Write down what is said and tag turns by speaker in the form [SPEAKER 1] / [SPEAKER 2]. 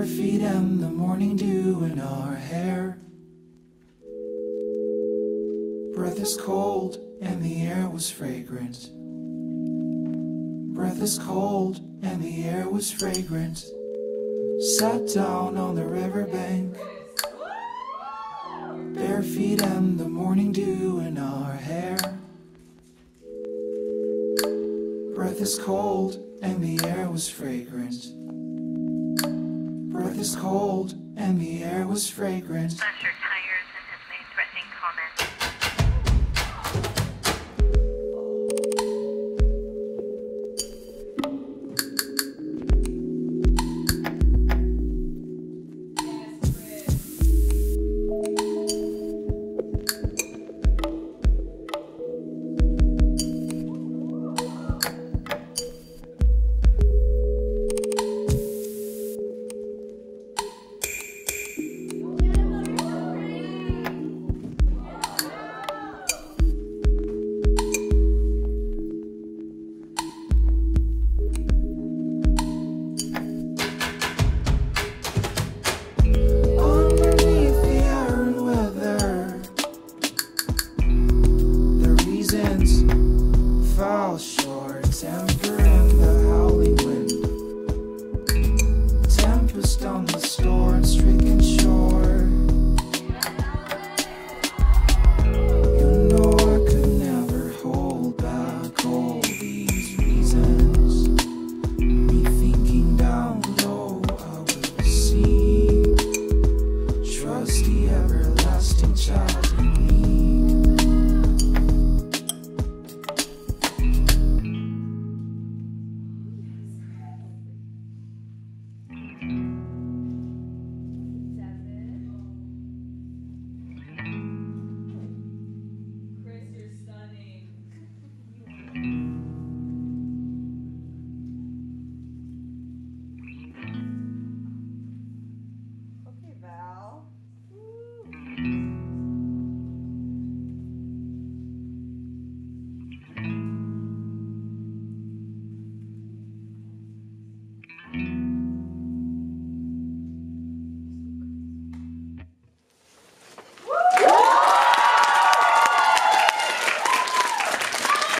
[SPEAKER 1] bare feet and the morning dew in our hair. Breath is cold and the air was fragrant. Breath is cold and the air was fragrant. Sat down on the riverbank, bare feet and the morning dew in our hair. Breath is cold and the air was fragrant. Breath is cold and the air was fragrant.